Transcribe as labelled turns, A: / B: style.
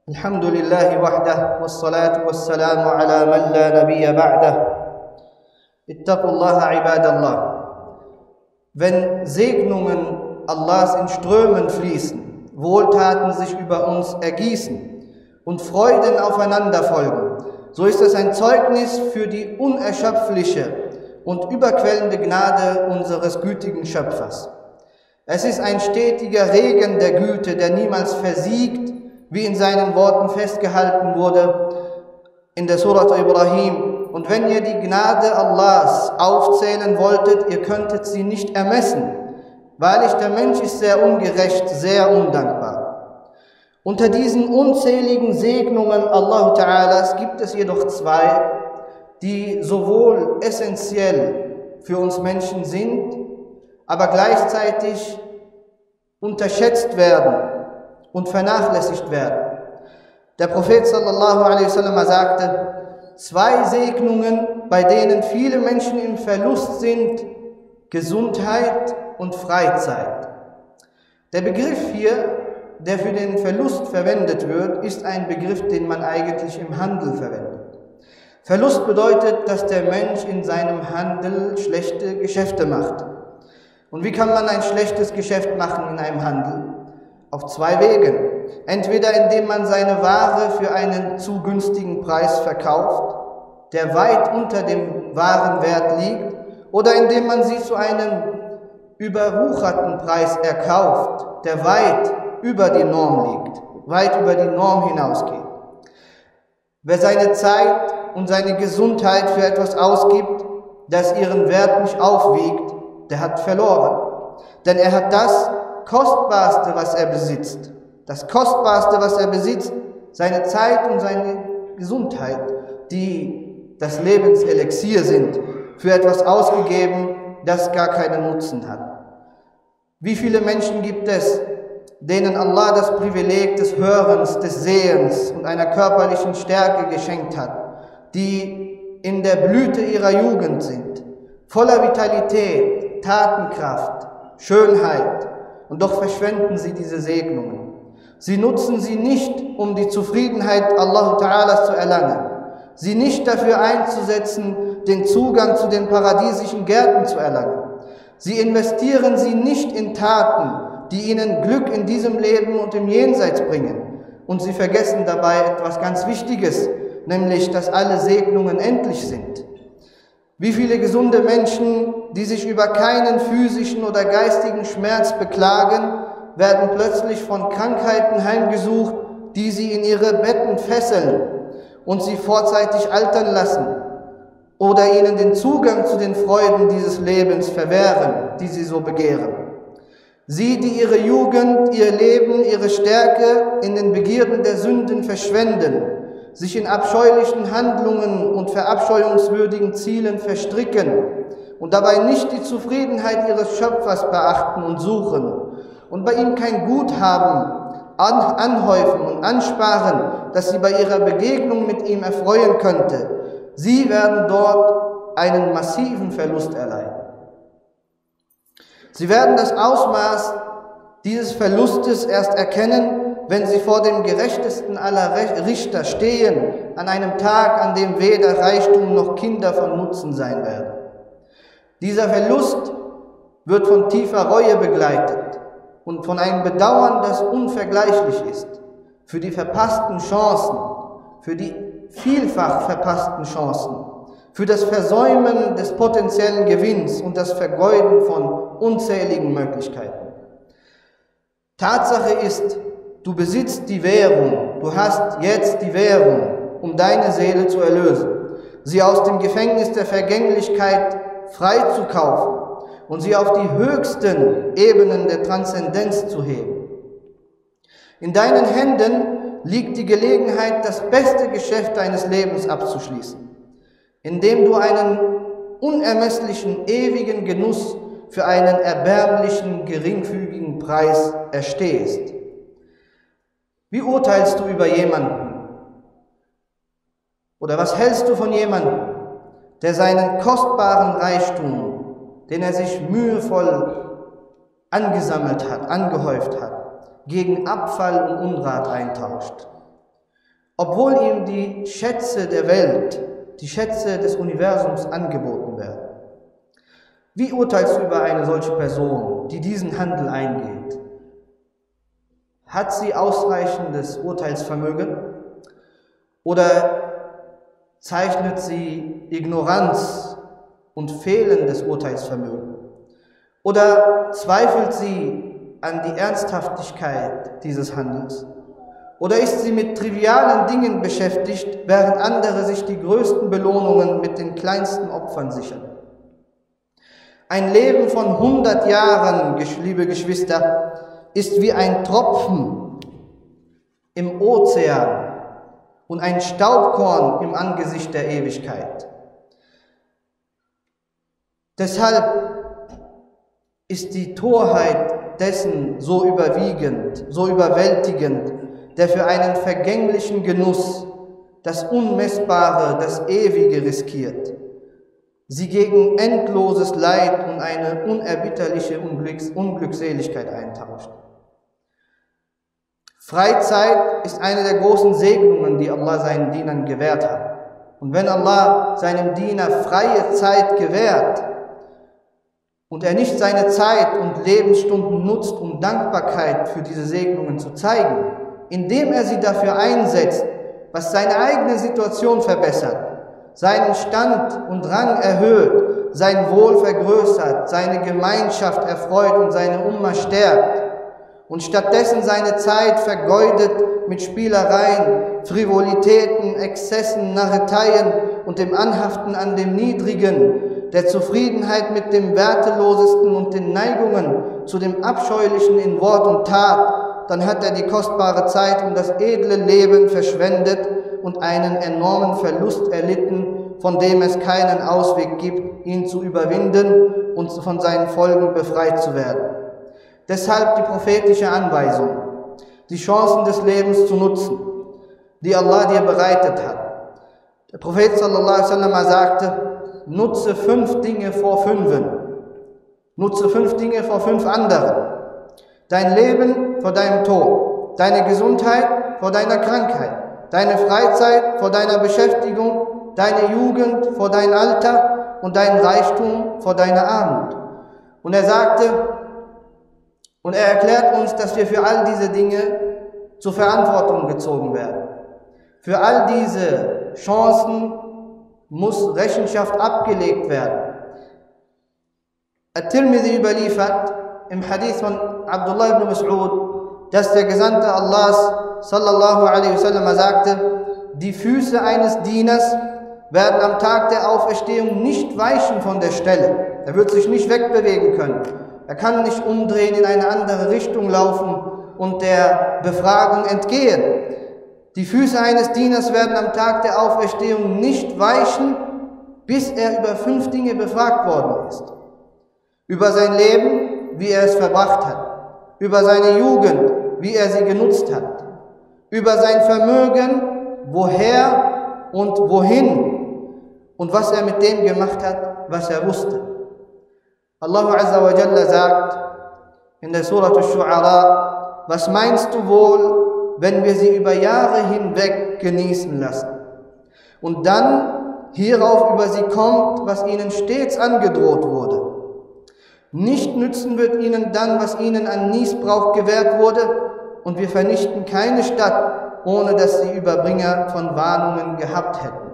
A: الحمد لله وحده والصلاة والسلام على من لا نبي بعده اتقوا الله عباد الله. Wenn Segnungen Allahs in Strömen fließen, Wohltaten sich über uns ergießen und Freuden aufeinander folgen, so ist es ein Zeugnis für die unerschöpfliche und überquellende Gnade unseres gütigen Schöpfers. Es ist ein stetiger Regen der Güte, der niemals versiegt, wie in seinen Worten festgehalten wurde in der Surat Ibrahim. Und wenn ihr die Gnade Allahs aufzählen wolltet, ihr könntet sie nicht ermessen. Wahrlich, der Mensch ist sehr ungerecht, sehr undankbar. Unter diesen unzähligen Segnungen Allah Ta'alas gibt es jedoch zwei, die sowohl essentiell für uns Menschen sind, aber gleichzeitig unterschätzt werden und vernachlässigt werden. Der Prophet sallallahu alaihi wasallam sagte, zwei Segnungen, bei denen viele Menschen im Verlust sind, Gesundheit und Freizeit. Der Begriff hier, der für den Verlust verwendet wird, ist ein Begriff, den man eigentlich im Handel verwendet. Verlust bedeutet, dass der Mensch in seinem Handel schlechte Geschäfte macht. Und wie kann man ein schlechtes Geschäft machen in einem Handel? Auf zwei Wegen. Entweder indem man seine Ware für einen zu günstigen Preis verkauft, der weit unter dem wahren Wert liegt, oder indem man sie zu einem überwucherten Preis erkauft, der weit über die Norm liegt, weit über die Norm hinausgeht. Wer seine Zeit und seine Gesundheit für etwas ausgibt, das ihren Wert nicht aufwiegt, der hat verloren. Denn er hat das Kostbarste, was er besitzt, das Kostbarste, was er besitzt, seine Zeit und seine Gesundheit, die das Lebenselixier sind, für etwas ausgegeben, das gar keinen Nutzen hat. Wie viele Menschen gibt es, denen Allah das Privileg des Hörens, des Sehens und einer körperlichen Stärke geschenkt hat, die in der Blüte ihrer Jugend sind, voller Vitalität, Tatenkraft, Schönheit, und doch verschwenden sie diese Segnungen. Sie nutzen sie nicht, um die Zufriedenheit Allah Ta'ala zu erlangen, sie nicht dafür einzusetzen, den Zugang zu den paradiesischen Gärten zu erlangen. Sie investieren sie nicht in Taten, die ihnen Glück in diesem Leben und im Jenseits bringen. Und sie vergessen dabei etwas ganz Wichtiges, nämlich, dass alle Segnungen endlich sind. Wie viele gesunde Menschen, die sich über keinen physischen oder geistigen Schmerz beklagen, werden plötzlich von Krankheiten heimgesucht, die sie in ihre Betten fesseln und sie vorzeitig altern lassen oder ihnen den Zugang zu den Freuden dieses Lebens verwehren, die sie so begehren. Sie, die ihre Jugend, ihr Leben, ihre Stärke in den Begierden der Sünden verschwenden, sich in abscheulichen Handlungen und verabscheuungswürdigen Zielen verstricken und dabei nicht die Zufriedenheit ihres Schöpfers beachten und suchen und bei ihm kein Guthaben anhäufen und ansparen, das sie bei ihrer Begegnung mit ihm erfreuen könnte. Sie werden dort einen massiven Verlust erleiden. Sie werden das Ausmaß dieses Verlustes erst erkennen, wenn sie vor dem gerechtesten aller Richter stehen, an einem Tag, an dem weder Reichtum noch Kinder von Nutzen sein werden. Dieser Verlust wird von tiefer Reue begleitet und von einem Bedauern, das unvergleichlich ist, für die verpassten Chancen, für die vielfach verpassten Chancen, für das Versäumen des potenziellen Gewinns und das Vergeuden von unzähligen Möglichkeiten. Tatsache ist, du besitzt die Währung, du hast jetzt die Währung, um deine Seele zu erlösen, sie aus dem Gefängnis der Vergänglichkeit freizukaufen und sie auf die höchsten Ebenen der Transzendenz zu heben. In deinen Händen liegt die Gelegenheit, das beste Geschäft deines Lebens abzuschließen, indem du einen unermesslichen, ewigen Genuss für einen erbärmlichen, geringfügigen Preis erstehst. Wie urteilst du über jemanden? Oder was hältst du von jemandem, der seinen kostbaren Reichtum, den er sich mühevoll angesammelt hat, angehäuft hat, gegen Abfall und Unrat eintauscht? obwohl ihm die Schätze der Welt, die Schätze des Universums angeboten werden. Wie urteilst du über eine solche Person, die diesen Handel eingeht? Hat sie ausreichendes Urteilsvermögen oder zeichnet sie Ignoranz und fehlendes Urteilsvermögen? Oder zweifelt sie an die Ernsthaftigkeit dieses Handels? Oder ist sie mit trivialen Dingen beschäftigt, während andere sich die größten Belohnungen mit den kleinsten Opfern sichern? Ein Leben von 100 Jahren, liebe Geschwister, ist wie ein Tropfen im Ozean und ein Staubkorn im Angesicht der Ewigkeit. Deshalb ist die Torheit dessen so überwiegend, so überwältigend, der für einen vergänglichen Genuss das Unmessbare, das Ewige riskiert, sie gegen endloses Leid und eine unerbitterliche Unglückseligkeit eintauscht. Freizeit ist eine der großen Segnungen, die Allah seinen Dienern gewährt hat. Und wenn Allah seinem Diener freie Zeit gewährt und er nicht seine Zeit und Lebensstunden nutzt, um Dankbarkeit für diese Segnungen zu zeigen, indem er sie dafür einsetzt, was seine eigene Situation verbessert, seinen Stand und Rang erhöht, sein Wohl vergrößert, seine Gemeinschaft erfreut und seine Umma stärkt, und stattdessen seine Zeit vergeudet mit Spielereien, Frivolitäten, Exzessen, Narreteien und dem Anhaften an dem Niedrigen, der Zufriedenheit mit dem Wertelosesten und den Neigungen zu dem Abscheulichen in Wort und Tat, dann hat er die kostbare Zeit und das edle Leben verschwendet und einen enormen Verlust erlitten, von dem es keinen Ausweg gibt, ihn zu überwinden und von seinen Folgen befreit zu werden. Deshalb die prophetische Anweisung, die Chancen des Lebens zu nutzen, die Allah dir bereitet hat. Der Prophet sallallahu alaihi wasallam sagte, nutze 5 Dinge vor 5. Nutze 5 Dinge vor 5 anderen. Dein Leben vor deinem Tod, deine Gesundheit vor deiner Krankheit, deine Freizeit vor deiner Beschäftigung, deine Jugend vor dein Alter und dein Reichtum vor deiner Armut. Und er sagte, und er erklärt uns, dass wir für all diese Dinge zur Verantwortung gezogen werden. Für all diese Chancen muss Rechenschaft abgelegt werden. At-Tirmidhi überliefert im Hadith von Abdullah ibn Mas'ud, dass der Gesandte Allahs sallallahu alaihi wasallam sagte, die Füße eines Dieners werden am Tag der Auferstehung nicht weichen von der Stelle. Er wird sich nicht wegbewegen können. Er kann nicht umdrehen, in eine andere Richtung laufen und der Befragung entgehen. Die Füße eines Dieners werden am Tag der Auferstehung nicht weichen, bis er über 5 Dinge befragt worden ist. Über sein Leben, wie er es verbracht hat. Über seine Jugend, wie er sie genutzt hat. Über sein Vermögen, woher und wohin und was er mit dem gemacht hat, was er wusste. Allah Azza wa Jalla sagt in der Surah Ash-Shu'ara, was meinst du wohl, wenn wir sie über Jahre hinweg genießen lassen und dann hierauf über sie kommt, was ihnen stets angedroht wurde? Nicht nützen wird ihnen dann, was ihnen an Nießbrauch gewährt wurde, und wir vernichten keine Stadt, ohne dass sie Überbringer von Warnungen gehabt hätten.